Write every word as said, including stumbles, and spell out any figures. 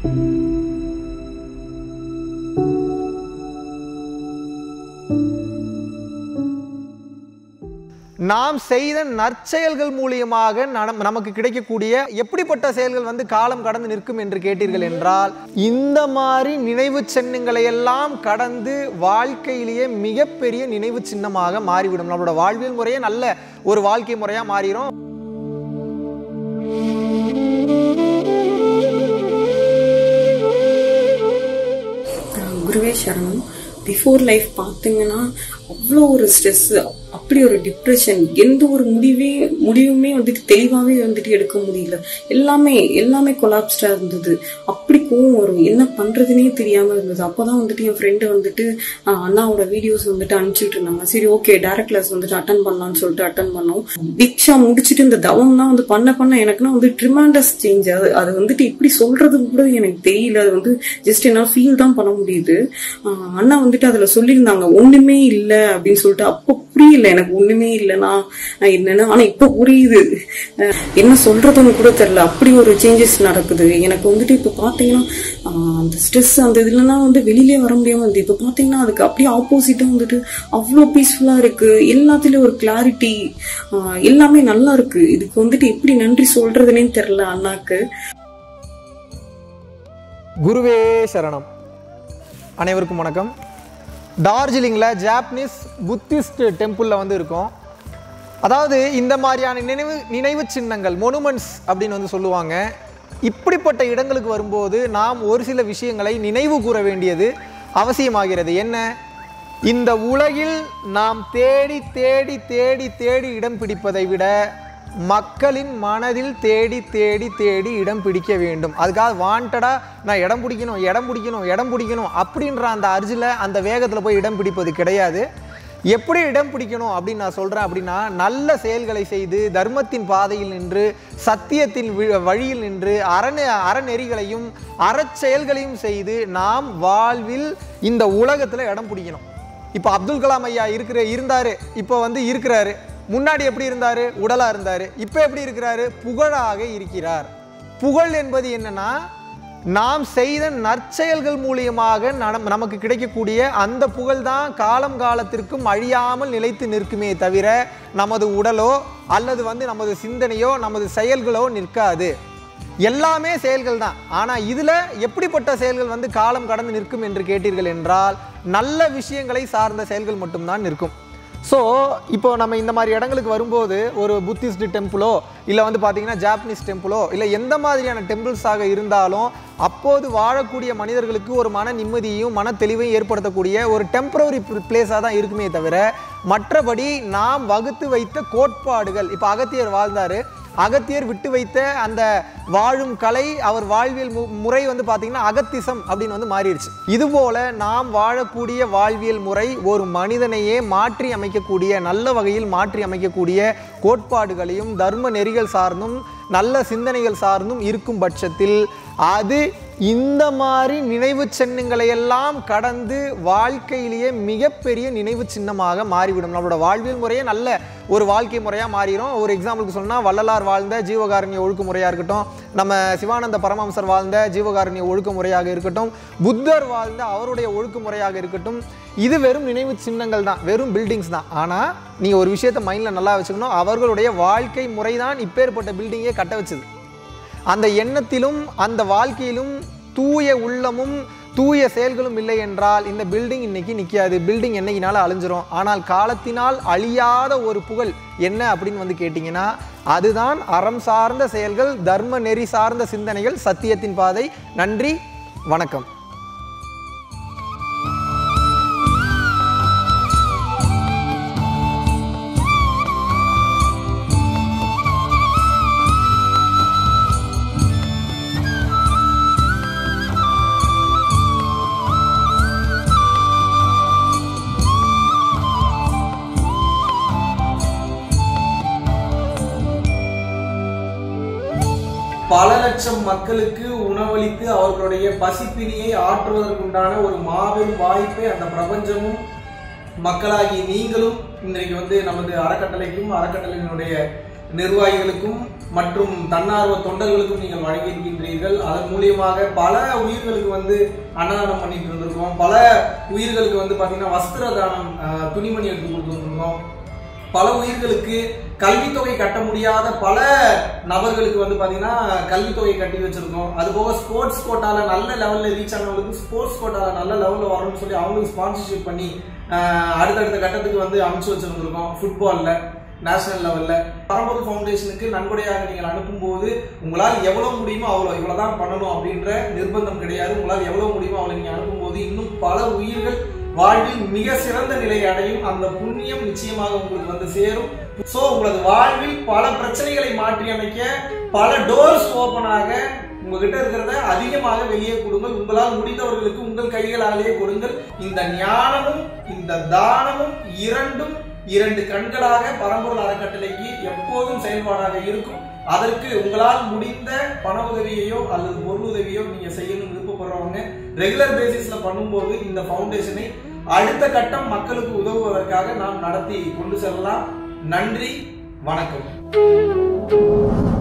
நாம் செய்த நற்செயல்கள் மூலியமாக நமக்கு கிடைக்கக்கூடிய எப்படிப்பட்ட செயல்கள் வந்து காலம் கடந்து நிற்கும் என்று கேட்டீர்கள் என்றால், இந்த மாதிரி நினைவு சின்னங்களை எல்லாம் கடந்து வாழ்க்கையிலேயே மிகப்பெரிய நினைவு சின்னமாக மாறிவிடும். நம்மளோட வாழ்வியல் முறையே நல்ல ஒரு வாழ்க்கை முறையா மாறிடும். குருவே சரணம். பிஃபோர் லைஃப் பார்த்தீங்கன்னா அவ்வளோ ஒரு ஸ்ட்ரெஸ், அப்படி ஒரு டிப்ரெஷன், எந்த ஒரு முடிவே முடிவுமே வந்துட்டு தெளிவாகவே வந்துட்டு எடுக்க முடியல. எல்லாமே எல்லாமே கொலாப்ஸ்டா இருந்தது. அப்படி கோவம் வரும், என்ன பண்றதுன்னே தெரியாம இருந்தது. அப்போதான் வந்துட்டு என் ஃப்ரெண்டு வந்துட்டு அண்ணாவோட வீடியோஸ் வந்துட்டு அனுப்பிச்சுட்டு இருந்தாங்க. சரி ஓகே டைரக்ட் கிளாஸ் வந்துட்டு அட்டன் பண்ணலாம்னு சொல்லிட்டு அட்டன் பண்ணோம். தீக்ஷா முடிச்சுட்டு இந்த தவம் தான் வந்து பண்ண பண்ண எனக்குன்னா வந்து ட்ரிமாண்டஸ் சேஞ்ச். அது அது வந்துட்டு இப்படி சொல்றது கூட எனக்கு தெரியல. அது வந்து ஜஸ்ட் என்னால் ஃபீல் தான் பண்ண முடியுது. அண்ணா வந்துட்டு அதுல சொல்லியிருந்தாங்க ஒண்ணுமே இல்லை அப்படின்னு சொல்லிட்டு. அப்போ புரியல எனக்கு, ஒண்ணுமே இல்லைன்னா என்னன்னு. ஆனா இப்ப புரியுது, என்ன சொல்றதுன்னு கூட தெரியல. அப்படி ஒரு சேஞ்சஸ் நடக்குது எனக்கு வந்துட்டு. இப்ப பாத்தீங்கன்னா அந்த ஸ்ட்ரெஸ் அந்த இதுலன்னா வந்து வெளியிலே வர முடியாம இருந்து, இப்ப பாத்தீங்கன்னா அதுக்கு அப்படியே ஆப்போசிட்டா வந்துட்டு அவ்வளவு பீஸ்ஃபுல்லா இருக்கு. எல்லாத்துலயும் ஒரு கிளாரிட்டி, எல்லாமே நல்லா இருக்கு. இதுக்கு வந்துட்டு எப்படி நன்றி சொல்றதுன்னே தெரியல அண்ணாக்கு. குருவே சரணம். அனைவருக்கும் வணக்கம். டார்ஜிலிங்கில் ஜாப்பனீஸ் புத்திஸ்ட் டெம்பிளில் வந்து இருக்கும். அதாவது இந்த மாதிரியான நினைவு நினைவு சின்னங்கள், மொனுமெண்ட்ஸ் அப்படின்னு வந்து சொல்லுவாங்க. இப்படிப்பட்ட இடங்களுக்கு வரும்போது நாம் ஒரு சில விஷயங்களை நினைவு கூற வேண்டியது அவசியமாகிறது. என்ன? இந்த உலகில் நாம் தேடி தேடி தேடி தேடி இடம் பிடிப்பதை விட மக்களின் மனதில் தேடி தேடி தேடி இடம் பிடிக்க வேண்டும். அதுக்காக வாண்டடாக நான் இடம் பிடிக்கணும் இடம் பிடிக்கணும் இடம் பிடிக்கணும் அப்படின்ற அந்த அர்ஜில் அந்த வேகத்தில் போய் இடம் பிடிப்பது கிடையாது. எப்படி இடம் பிடிக்கணும் அப்படின்னு நான் சொல்கிறேன் அப்படின்னா, நல்ல செயல்களை செய்து தர்மத்தின் பாதையில் நின்று சத்தியத்தின் வழியில் நின்று அரண அறநெறிகளையும் அறச்செயல்களையும் செய்து நாம் வாழ்வில் இந்த உலகத்தில் இடம் பிடிக்கணும். இப்போ அப்துல் கலாம் ஐயா இருக்கிற இருந்தார், இப்போ வந்து இருக்கிறாரு. முன்னாடி எப்படி இருந்தாரு? உடலா இருந்தாரு. இப்போ எப்படி இருக்கிறாரு? புகழாக இருக்கிறார். புகழ் என்பது என்னன்னா, நாம் செய்த நற்செயல்கள் மூலியமாக நமக்கு கிடைக்கக்கூடிய அந்த புகழ் தான் காலம் காலத்திற்கும் அழியாமல் நிலைத்து நிற்குமே தவிர நமது உடலோ அல்லது வந்து நமது சிந்தனையோ நமது செயல்களோ நிற்காது. எல்லாமே செயல்கள் தான். ஆனால் இதில் எப்படிப்பட்ட செயல்கள் வந்து காலம் கடந்து நிற்கும் என்று கேட்டீர்கள் என்றால், நல்ல விஷயங்களை சார்ந்த செயல்கள் மட்டும்தான் நிற்கும். ஸோ இப்போ நம்ம இந்த மாதிரி இடங்களுக்கு வரும்போது ஒரு புத்திஸ்ட் டெம்பிளோ இல்லை வந்து பார்த்திங்கன்னா ஜாப்பனீஸ் டெம்பிளோ இல்லை எந்த மாதிரியான டெம்பிள்ஸாக இருந்தாலும் அப்போது வாழக்கூடிய மனிதர்களுக்கு ஒரு மன நிம்மதியையும் மன தெளிவையும் ஏற்படுத்தக்கூடிய ஒரு டெம்பரரி பிளேஸாக தான் இருக்குமே தவிர மற்றபடி நாம் வகுத்து வைத்த கோட்பாடுகள். இப்போ அகத்தியர் வாழ்ந்தார், அகத்தியர் விட்டு வைத்த அந்த வாழும் கலை, அவர் வாழ்வியல் முறை வந்து பார்த்தீங்கன்னா அகத்திசம் அப்படின்னு வந்து மாறிடுச்சு. இதுபோல நாம் வாழக்கூடிய வாழ்வியல் முறை ஒரு மனிதனையே மாற்றி அமைக்கக்கூடிய, நல்ல வகையில் மாற்றி அமைக்கக்கூடிய கோட்பாடுகளையும் தர்ம நெறிகள் சார்ந்தும் நல்ல சிந்தனைகள் சார்ந்தும் இருக்கும் பட்சத்தில் அது இந்த மாதிரி நினைவு சின்னங்களை எல்லாம் கடந்து வாழ்க்கையிலேயே மிகப்பெரிய நினைவு சின்னமாக மாறிவிடும். நம்மளோட வாழ்வியல் முறையே நல்ல ஒரு வாழ்க்கை முறையாக மாறிடும். ஒரு எக்ஸாம்பிளுக்கு சொன்னால் வள்ளலார் வாழ்ந்த ஜீவகாருண்ய ஒழுக்க முறையாக இருக்கட்டும், நம்ம சிவானந்த பரமஹம்சர் வாழ்ந்த ஜீவகாருண்ய ஒழுக்க முறையாக இருக்கட்டும், புத்தர் வாழ்ந்த அவருடைய ஒழுக்க முறையாக இருக்கட்டும், இது வெறும் நினைவு சின்னங்கள் தான், வெறும் பில்டிங்ஸ் தான். ஆனால் நீங்கள் ஒரு விஷயத்தை மைண்டில் நல்லா வச்சுக்கணும், அவர்களுடைய வாழ்க்கை முறை தான் இப்பேற்பட்ட பில்டிங்கே கட்ட வச்சது. அந்த எண்ணத்திலும் அந்த வாழ்க்கையிலும் தூய உள்ளமும் தூய செயல்களும் இல்லை என்றால் இந்த பில்டிங் இன்னைக்கு நிற்காது. பில்டிங் என்னைக்குனால அழிஞ்சிரும். ஆனால் காலத்தினால் அழியாத ஒரு புகழ் என்ன அப்படின்னு வந்து கேட்டிங்கன்னா, அதுதான் அறம் சார்ந்த செயல்கள், தர்ம நெறி சார்ந்த சிந்தனைகள், சத்தியத்தின் பாதை. நன்றி, வணக்கம். பல லட்சம் மக்களுக்கு உணவளித்து அவர்களுடைய பசிப்பினியை ஆற்றுவதற்குண்டான ஒரு மாபெரும் வாய்ப்பை அந்த பிரபஞ்சமும் மக்களாகி நீங்களும் இன்றைக்கு வந்து நமது அறக்கட்டளைக்கும் அறக்கட்டளையினுடைய நிர்வாகிகளுக்கும் மற்றும் தன்னார்வ தொண்டர்களுக்கும் நீங்கள் வழங்கியிருக்கின்றீர்கள். அதன் மூலியமாக பல உயிர்களுக்கு வந்து அன்னதானம் பண்ணிட்டு இருந்திருக்கோம். பல உயிர்களுக்கு வந்து பாத்தீங்கன்னா வஸ்திர தானம், துணிமணி எடுத்து கொடுத்துருக்கோம். பல உயிர்களுக்கு கல்வித்தொகை கட்ட முடியாத பல நபர்களுக்கு வந்து பாத்தீங்கன்னா கல்வித்தொகை கட்டி வச்சிருக்கோம். அது போக ஸ்போர்ட்ஸ் கோட்டால நல்ல லெவல்ல ரீச் ஆனவங்களுக்கு ஸ்போர்ட்ஸ் கோட்டால நல்ல லெவல்ல வரணும்னு சொல்லி அவங்களுக்கு ஸ்பான்சர்ஷிப் பண்ணி அடுத்தடுத்த கட்டத்துக்கு வந்து அனுப்பிச்சு வச்சிருந்திருக்கோம். ஃபுட்பால்ல நேஷனல் லெவல்ல பரம்பொருள் ஃபவுண்டேஷனுக்கு நன்கொடையாக நீங்கள் அனுப்பும் போது உங்களால் எவ்வளவு முடியுமோ அவ்வளவு இவ்வளவுதான் பண்ணணும் அப்படின்ற நிர்பந்தம் கிடையாது. உங்களால் எவ்வளவு முடியுமோ அவ்வளவு நீங்க அனுப்பும் போது இன்னும் பல உயிர்கள் வாழ்வில் மிக சிறந்த நிலை அடையும். அந்த புண்ணியம் நிச்சயமாக உங்களுக்கு வந்து சேரும். சோ உங்களது வாழ்வில் பல பிரச்சனைகளை மாற்றி அமைக்க பல டோர்ஸ் ஓபன் ஆக உங்ககிட்ட இருக்கிறத அதிகமாக வெளியே கொடுங்கள். உங்களால் முடிந்தவர்களுக்கு உங்கள் கைகளாலேயே கொடுங்கள். இந்த ஞானமும் இந்த தானமும் இரண்டும் இரண்டு கண்களாக பரம்பொருள் அறக்கட்டளைக்கு எப்போதும் செயல்பாடாக இருக்கும். அதற்கு உங்களால் முடிந்த பண உதவியையோ அல்லது பொருள் உதவியோ நீங்க செய்யணும் விருப்பப்படுறவங்க ரெகுலர் பேசிஸ்ல பண்ணும்போது இந்த ஃபவுண்டேஷனை அடுத்த கட்டம் மக்களுக்கு உதவுவதற்காக நாம் நடத்தி கொண்டு செல்லலாம். நன்றி, வணக்கம்.